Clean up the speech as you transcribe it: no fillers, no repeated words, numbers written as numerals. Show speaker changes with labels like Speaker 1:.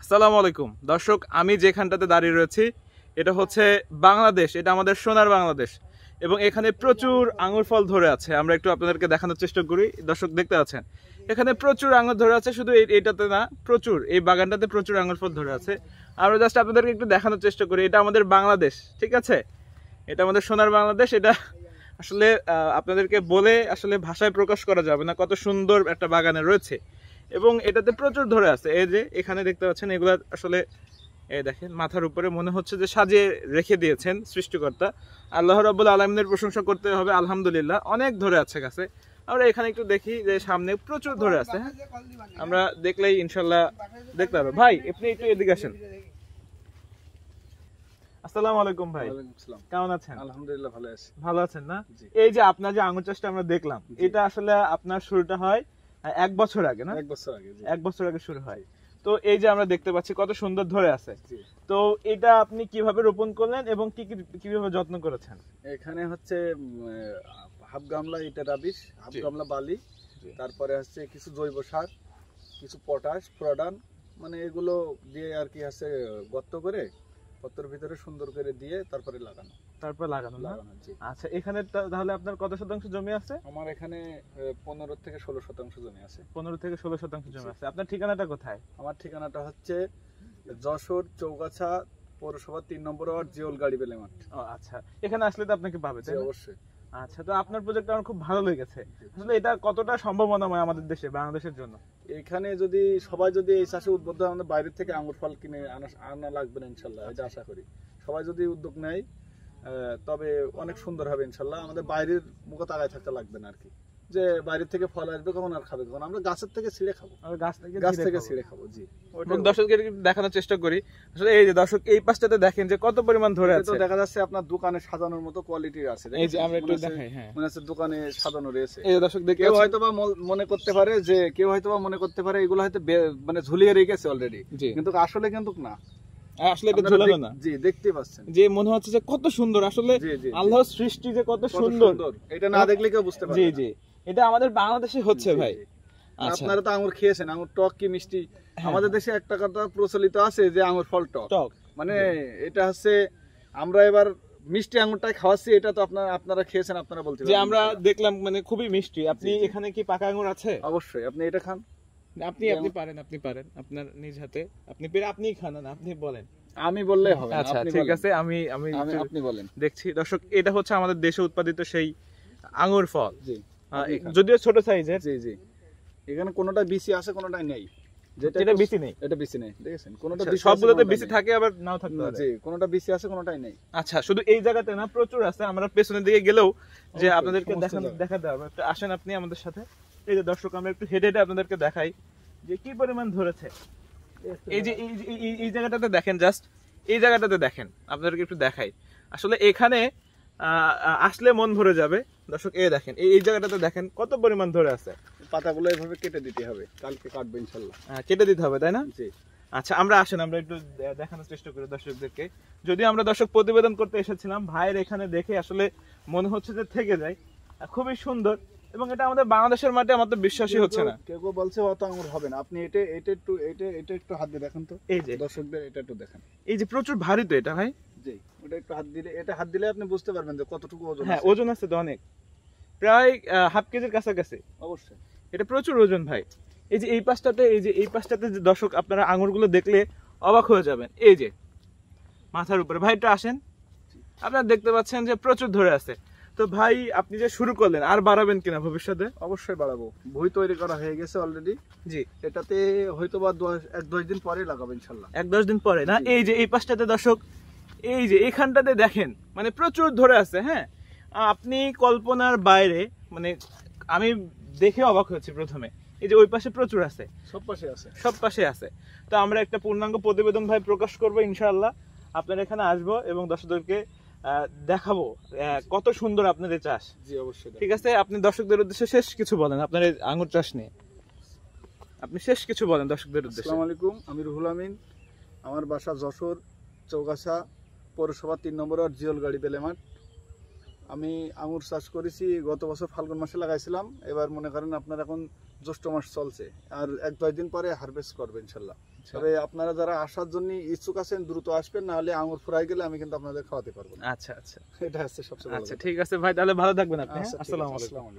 Speaker 1: আসসালামু আলাইকুম দর্শক, আমি যেখানটাতে দাঁড়িয়ে রয়েছি এটা হচ্ছে বাংলাদেশ। এটা আমাদের সোনার বাংলাদেশ এবং এখানে প্রচুর আঙ্গুর ফল ধরে আছে। আমরা একটু আপনাদেরকে দেখানোর চেষ্টা করি। দর্শক দেখতে পাচ্ছেন এখানে প্রচুর আঙ্গুর ধরে আছে, শুধু এইটাতে না, প্রচুর এই বাগানটাতে প্রচুর আঙ্গুর ফল ধরে আছে। আমরা জাস্ট আপনাদেরকে একটু দেখানোর চেষ্টা করি। এটা আমাদের বাংলাদেশ, ঠিক আছে? এটা আমাদের সোনার বাংলাদেশ। এটা আসলে আপনাদেরকে বলে আসলে ভাষায় প্রকাশ করা যাবে না কত সুন্দর একটা বাগানে রয়েছে এবং এটাতে প্রচুর ধরে আছে। এই যে এখানে দেখতে পাচ্ছেন এগুলা আসলে এই দেখেন মাথার উপরে মনে হচ্ছে যে সাজিয়ে রেখে দিয়েছেন সৃষ্টিকর্তা। আল্লাহ রাব্বুল আলামিনের প্রশংসা করতে হবে, আলহামদুলিল্লাহ। অনেক ধরে আছে গাছে। আমরা এখানে একটু দেখি যে সামনে প্রচুর ধরে আছে। হ্যাঁ, আমরা দেখলেই ইনশাল্লাহ দেখতে পাবো। ভাই আপনি একটু এদিকে আসেন। আসসালামু আলাইকুম ভাই, কেমন আছেন?
Speaker 2: আলহামদুলিল্লাহ ভালো আছি।
Speaker 1: ভালো আছেন না? এই যে আপনার যে আঙ্গুর চাষটা আমরা দেখলাম, এটা আসলে আপনার শুরুটা হয় 1 বছর আগে, না?
Speaker 2: 1 বছর আগে।
Speaker 1: 1 বছর আগে শুরু হয়। তো এই যে আমরা দেখতে পাচ্ছি কত সুন্দর ধরে আছে। তো এটা আপনি কিভাবে রোপণ করলেন এবং কিভাবে যত্ন করেছেন?
Speaker 2: এখানে হচ্ছে হাফ গামলা ইটা রাবিশ, হাফ গামলা বালি, তারপরে হচ্ছে কিছু জৈব সার, কিছু পটাশ, প্রোডান, মানে এগুলো দিয়ে আর কি আছে গর্ত করে গর্তের ভিতরে সুন্দর করে দিয়ে তারপরে লাগানো।
Speaker 1: আচ্ছা, এখানে তাহলে আপনার কত শতাংশ জমি আছে?
Speaker 2: আমার এখানে 15 থেকে 16 শতাংশ জমি আছে।
Speaker 1: 15 থেকে 16 শতাংশ জমি আছে। আপনার ঠিকানাটা কোথায়?
Speaker 2: আমার ঠিকানাটা হচ্ছে যশোর চৌগাছা পৌরসভা 3 নম্বর ওয়ার্ড, জিওলগাড়ি বেলেমাঠ।
Speaker 1: আচ্ছা, এখানে আসলে তো আপনাকে পাবে, তাই না?
Speaker 2: অবশ্যই।
Speaker 1: আচ্ছা, তো আপনার প্রজেক্টটা আমার খুব ভালো লেগেছে। আসলে এটা কতটা সম্ভাবনাময় আমাদের দেশে, বাংলাদেশের জন্য?
Speaker 2: এখানে যদি সবাই যদি এই চাষে উদ্বুদ্ধ হয়, আমাদের বাইরে থেকে আঙ্গুর ফল কিনে আনা লাগবে না ইনশাল্লাহ, এটা আশা করি। সবাই যদি উদ্যোগ নেয় তবে অনেক সুন্দর হবে ইনশাল্লাহ। আমাদের বাইরের মুখে তাকায় থাকতে লাগবে না আর কি, যে বাইরে থেকে ফল আসবে কখন আর খাবে কখন, আমরা গাছের থেকে ছিঁড়ে খাবো, গাছ থেকে ছিঁড়ে খাবো। জি,
Speaker 1: দর্শকদের দেখানোর চেষ্টা করি। আসলে এই যে দর্শক এই পাশটাতে দেখেন যে কত পরিমাণ ধরে আছে।
Speaker 2: তো দেখা যাচ্ছে আপনার দোকানে সাজানোর মতো কোয়ালিটির আছে।
Speaker 1: এই যে আমরা একটু দেখাই, হ্যাঁ,
Speaker 2: মনে হচ্ছে দোকানে সাজানো রয়েছে।
Speaker 1: এই যে দর্শক দেখে
Speaker 2: কেউ হয়তোবা মনে করতে পারে এগুলো হয়তো মানে ঝুলিয়ে রেখেছে অলরেডি, কিন্তু আসলে কিন্তু না,
Speaker 1: আসলে এটা ঝুলানো না।
Speaker 2: জি, দেখতে পাচ্ছেন
Speaker 1: যে মনে হচ্ছে যে কত সুন্দর, আসলে আল্লাহর সৃষ্টি যে কত সুন্দর,
Speaker 2: এটা না দেখলে কেউ বুঝতে পারবে না।
Speaker 1: জি জি, এটা আমাদের বাংলাদেশে হচ্ছে ভাই।
Speaker 2: আচ্ছা, আপনারা তো আঙ্গুর খেয়েছেন, আঙ্গুর টক কি মিষ্টি? আমাদের দেশে একটা কথা প্রচলিত আছে যে আঙ্গুর ফল টক, মানে এটা হচ্ছে আমরা এবার মিষ্টি আঙ্গুরটাই খাওয়াচ্ছি। এটা তো আপনারা খেয়েছেন, আপনারা বলতে
Speaker 1: যে আমরা দেখলাম মানে খুবই মিষ্টি। আপনি এখানে কি পাকা আঙ্গুর আছে?
Speaker 2: অবশ্যই, আপনি এটা খান।
Speaker 1: আপনি পারেন আপনার নিজ হাতে, আপনি খান না, আপনি বলেন।
Speaker 2: আমি বললে হবে?
Speaker 1: আচ্ছা ঠিক আছে, আমি
Speaker 2: আপনি বলেন।
Speaker 1: দেখছি দর্শক, এটা হচ্ছে আমাদের দেশে উৎপাদিত সেই আঙ্গুর ফল। জি, যদিও ছোট সাইজের।
Speaker 2: জি জি, এখানে কোনোটা বিসি আছে, কোনোটাই নেই।
Speaker 1: যেটা বিসি নেই,
Speaker 2: এটা বিসি নেই, দেখেন? কোনোটা
Speaker 1: সবগুলোতে বিসি থাকে, আবার নাও থাকতে পারে।
Speaker 2: জি, কোনোটা বিসি আছে, কোনোটাই নেই।
Speaker 1: আচ্ছা, শুধু এই জায়গাতে না, প্রচুর আছে। আমরা পেছনের দিকে গেলেও যে আপনাদেরকে দেখাতে হবে। আসেন আপনি আমাদের সাথে। এই যে দর্শক, আমরা একটু হেঁটে হেঁটে আপনাদেরকে দেখাই যে কি পরিমাণ ধরেছে। এই যে এই জায়গাটাতে দেখেন, জাস্ট এই জায়গাটাতে দেখেন, আপনাদেরকে একটু দেখাই। আসলে এখানে আসলে মন ভরে যাবে দর্শক। এই দেখেন, এই জায়গাটাতে দেখেন কত পরিমাণ ধরে আছে।
Speaker 2: পাতাগুলো এভাবে কেটে দিতে হবে, কালকে কাটবো ইনশাআল্লাহ।
Speaker 1: কেটে দিতে হবে, তাই না?
Speaker 2: জি।
Speaker 1: আচ্ছা, আমরা একটু দেখানোর চেষ্টা করি দর্শকদেরকে। যদিও আমরা দর্শক প্রতিবেদন করতে এসেছিলাম, ভাইয়ের এখানে দেখে আসলে মনে হচ্ছে যে থেকে যায়। খুবই সুন্দর এবং এটা আমাদের বাংলাদেশের মাঠে আমার তো বিশ্বাসই হচ্ছে না।
Speaker 2: কেউ বলছে অত আঙ্গুর হবে না। আপনি এটা একটু হাত দিয়ে দেখেন তো। এই যে দর্শকদের এটা একটু দেখেন,
Speaker 1: এই যে প্রচুর ভারী তো এটা ভাই।
Speaker 2: জি, ওটা একটু হাত দিলে আপনি বুঝতে পারবেন যে কতটুকু ওজন।
Speaker 1: হ্যাঁ, ওজন আছে তো অনেক, প্রায় হাফ কেজির কাছাকাছি।
Speaker 2: অবশ্যই,
Speaker 1: এটা প্রচুর ওজন ভাই। এই যে এই পাশটাতে যে দর্শক, আপনারা আঙ্গুরগুলো দেখলে অবাক হয়ে যাবেন। এই যে মাথার উপরে ভাইটা আসেন, আপনারা দেখতে পাচ্ছেন যে প্রচুর ধরে আছে। তো ভাই, আপনি যে শুরু করলেন, আর বাড়াবেন কিনা ভবিষ্যতে?
Speaker 2: অবশ্যই বাড়াবো। বই তৈরি করা হয়ে গেছে অলরেডি। জি, এটাতে হয়তোবা 1-10 দিন পরে লাগাবো ইনশাআল্লাহ।
Speaker 1: 1-10 দিন পরে না? এই যে এই পাশটাতে দর্শক, এই যে এখানটাতে দেখেন, মানে প্রচুর ধরে আছে। হ্যাঁ, আপনি কল্পনার বাইরে, মানে আমি দেখে অবাক হয়েছি প্রথমে। এই যে ওই পাশে প্রচুর আছে,
Speaker 2: সব পাশে আছে।
Speaker 1: তো আমরা একটা পূর্ণাঙ্গ প্রতিবেদন ভাই প্রকাশ করবো ইনশাআল্লাহ। আপনার এখানে আসবো এবং দর্শকদেরকে দেখাবো কত সুন্দর আপনার এই চাষ।
Speaker 2: জি, অবশ্যই।
Speaker 1: ঠিক আছে, আপনি দর্শকদের উদ্দেশ্যে শেষ কিছু বলেন আপনার এই আঙ্গুর চাষ নিয়ে। আপনি শেষ কিছু বলেন দর্শকদের উদ্দেশ্যে।
Speaker 2: আসসালামু আলাইকুম, আমি রুহুল আমিন। আমার বাসা যশোর চৌগাছা পৌরসভা 3 নম্বর ওয়ার্ড, জিওলগাড়ি বেলেমাঠ। আমি আঙুর চাষ করেছি গত বছর ফাল্গুন মাসে লাগাইছিলাম। এবার মনে করেন আপনার এখন জ্যৈষ্ঠ মাস চলছে, আর 1-2 দিন পরে হারভেস্ট করবে ইনশাল্লাহ। তবে আপনারা যারা আসার জন্য ইচ্ছুক আছেন দ্রুত আসবেন, না হলে আঙুর ফুরাই গেলে আমি কিন্তু আপনাদের খাওয়াতে পারবো না।
Speaker 1: আচ্ছা আচ্ছা
Speaker 2: এটা হচ্ছে সবচেয়ে বড়
Speaker 1: আচ্ছা
Speaker 2: কথা।
Speaker 1: ঠিক আছে ভাই, তাহলে ভালো থাকবেন আপনি।
Speaker 2: আচ্ছা, ঠিক আছে,
Speaker 1: আসসালামু আলাইকুম।
Speaker 2: আসসালামু আলাইকুম।